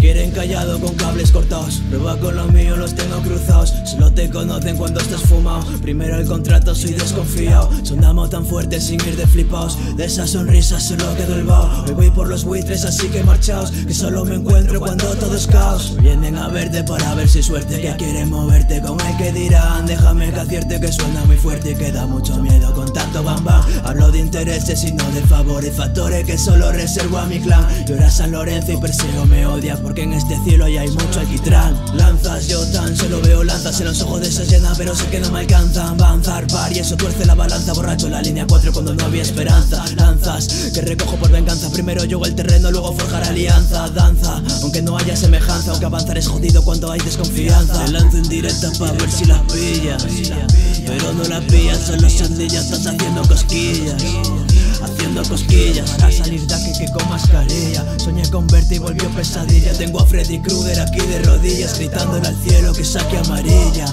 quieren callado con cables cortados. Prueba con lo mío, los tengo cruzados. Solo te conocen cuando estás fumado. Primero el contrato, soy desconfiado. Sonamos tan fuerte sin ir de flipaos. De esa sonrisa solo quedó el vaho. Hoy voy por los buitres, así que marchaos, que solo me encuentro cuando todo es caos. Vienen a verte para ver si suerte, que quieren moverte con el que dirán. Déjame que acierte, que suena muy fuerte y que da mucho miedo con tanto bam bam. Hablo de intereses y no de favores, factores que solo reservo a mi clan. Y ahora San Lorenzo y Perseo me odia, porque en este cielo ya hay mucho alquitrán. Lanzas, yo tan solo veo lanzas en los ojos de esa llena, pero sé que no me alcanzan. Van zarpar y eso tuerce la balanza. Borracho en la línea 4 cuando no había esperanza. Lanzas que recojo por venganza. Primero llego al terreno, luego forjar alianza. Danza, aunque no haya semejanza, aunque avanzar es jodido cuando hay desconfianza. Te lanzo en directa pa' ver si las pillas, pero no las pillas, solo sandillas. Estás haciendo cosquillas, haciendo cosquillas para salir de aquí que con mascarilla. Soñé con verte y volvió pesadilla. Tengo a Freddy Krueger aquí de rodillas, gritándole al cielo que saque amarilla.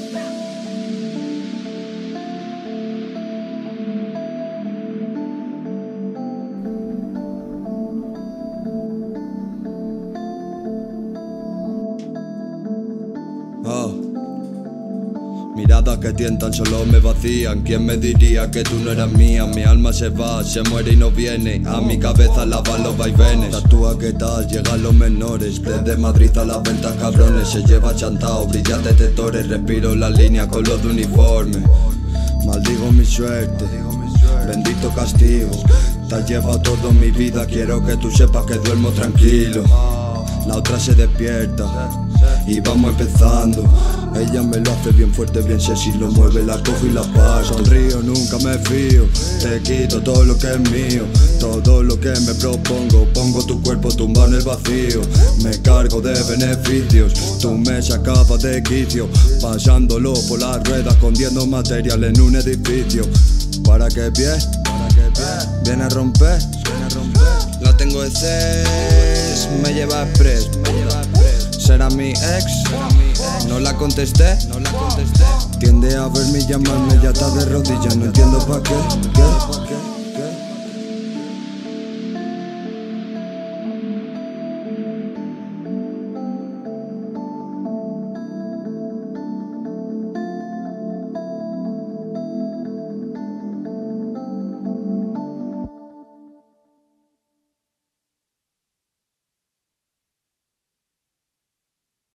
Miradas que tientan solo me vacían. ¿Quién me diría que tú no eras mía? Mi alma se va, se muere y no viene. A mi cabeza la van los vaivenes. Tatúa que tal, llegan los menores. Desde Madrid a las ventas cabrones. Se lleva chantao, brillas detectores. Respiro la línea con los de uniforme. Maldigo mi suerte, bendito castigo. Te has llevado toda mi vida, quiero que tú sepas que duermo tranquilo. La otra se despierta y vamos empezando. Ella me lo hace bien fuerte, bien sexy, lo mueve, la cojo y la paso. Sonrío, nunca me fío, te quito todo lo que es mío. Todo lo que me propongo, pongo tu cuerpo tumbado en el vacío. Me cargo de beneficios, tú me sacabas de quicio. Pasándolo por las ruedas, escondiendo material en un edificio. ¿Para qué pie? Viene a romper. La tengo de CES, me lleva express. Será mi ex, no la contesté. Tiende a verme y llamarme, ya está de rodillas, no entiendo pa' qué.